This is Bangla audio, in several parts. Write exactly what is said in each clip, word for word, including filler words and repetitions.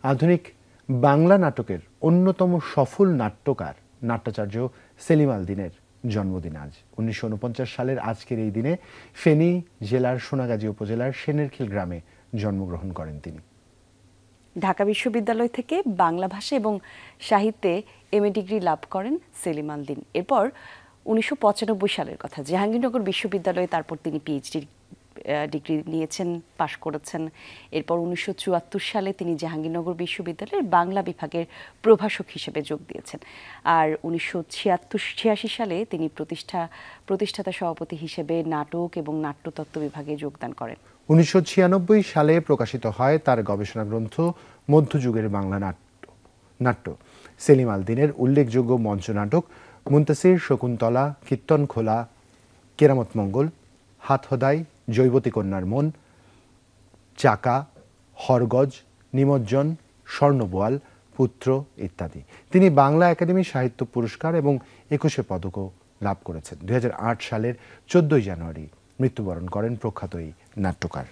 আধুনিক বাংলা নাটকের অন্যতম সফল নাট্যকার নাট্যাচার্য সেলিম দিনের জন্মদিন আজ। উনিশশো উনপঞ্চাশ সালের আজকের এই দিনে ফেনী জেলার সোনাগাজী উপজেলার সেনেরখিল গ্রামে জন্মগ্রহণ করেন তিনি। ঢাকা বিশ্ববিদ্যালয় থেকে বাংলা ভাষা এবং সাহিত্যে এম এ ডিগ্রি লাভ করেন সেলিম দিন। এরপর উনিশশো পঁচানব্বই সালের কথা, জাহাঙ্গীরনগর বিশ্ববিদ্যালয়ে তারপর তিনি পিএইচডি ডিগ্রি নিয়েছেন, পাশ করেছেন। এরপর উনিশশো চুয়াত্তর সালে তিনি জাহাঙ্গীরনগর বিশ্ববিদ্যালয়ের বাংলা বিভাগের প্রভাষক হিসেবে যোগ দিয়েছেন। আর উনিশশো ছিয়াত্তর ছিয়াশি সালে তিনি প্রতিষ্ঠা প্রতিষ্ঠাতা সভাপতি হিসেবে নাটক এবং নাট্যতত্ত্ব বিভাগে যোগদান করেন। উনিশশো ছিয়ানব্বই সালে প্রকাশিত হয় তার গবেষণা গ্রন্থ মধ্যযুগের বাংলা নাট্য নাট্য সেলিম দিনের উল্লেখযোগ্য মঞ্চ নাটক মুনতাসির, শকুন্তলা, কীর্তনখোলা, কেরামত মঙ্গল, হাতহদাই, জৈবতী কন্যার মন, চাকা, হরগজ, নিমজ্জন, স্বর্ণবোয়াল, পুত্র ইত্যাদি। তিনি বাংলা একাডেমি সাহিত্য পুরস্কার এবং একুশে পদকও লাভ করেছেন। দুই হাজার আট সালের চোদ্দই জানুয়ারি মৃত্যুবরণ করেন প্রখ্যাত এই নাট্যকার।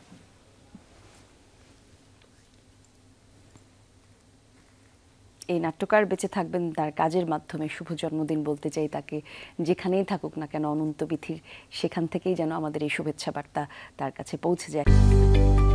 এই নাট্যকার বেঁচে থাকবেন তার কাজের মাধ্যমে। শুভ জন্মদিন বলতে চাই তাকে, যেখানেই থাকুক না কেন অনন্ত বিথির, সেখান থেকেই যেন আমাদের এই শুভেচ্ছা বার্তা তার কাছে পৌঁছে যায়।